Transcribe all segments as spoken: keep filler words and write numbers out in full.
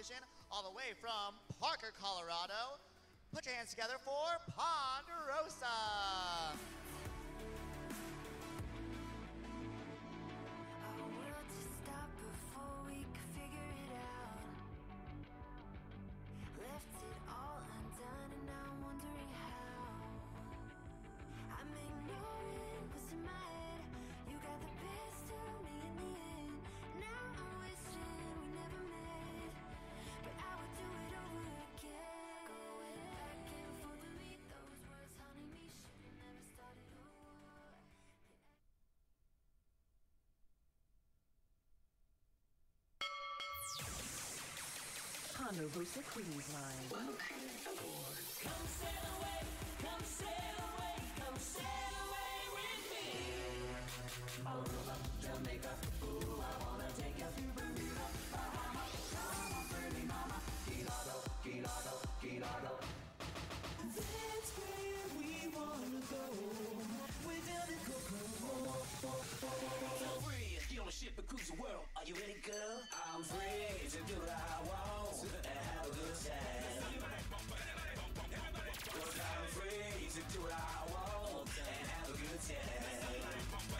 competition all the way from Parker, Colorado. Put your hands together for Ponderosa. Left it all undone and now I'm wondering how. I'm ignoring what's in my head. You got the best of me in the end. Now I'm wishing we never met, but I would do it over again. Going back and forth to meet those words haunting me. Should've never started over. Ponderosa Cruise Line. Welcome aboard. Come sail away, come sail away, come sail away with me. Aruba, Jamaica, ooh, I wanna take you to Bermuda, Bahama, come on, pretty mama, Key Largo, Key Largo, Key Largo. That's where we wanna go. We're down in Coco. Feel free, get on a ship and cruise the world. Are you ready, girl? I'm free to do what I want and have a good time. Cause I'm free to do what I want and have a good time.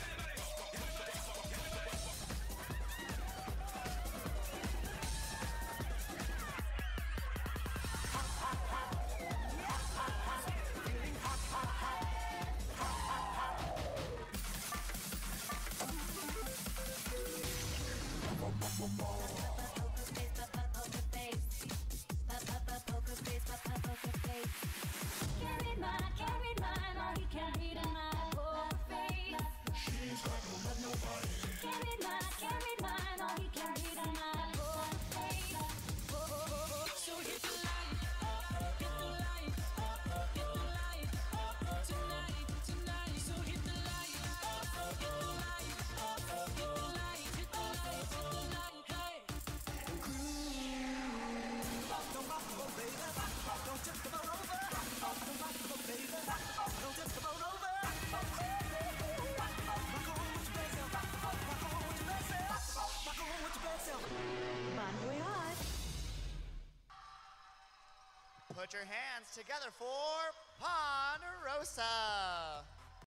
Can't read mine, can't read mine, all he can't read in my poker face. She's got no love nobody. Can't read mine, can't read mine, all he can't read in my poker face. So hit the light, hit the light, hit the light, tonight, tonight. So hit the light, hit the light, hit the light, hit the light, hit the light, hey. Don't rock the boat, baby. Don't tip the boat over. Don't rock the boat, baby. Don't tip the boat over. Rock on with your best self. Rock on with your best self. Rock on with your best self. Bon voyage. Put your hands together for Ponderosa.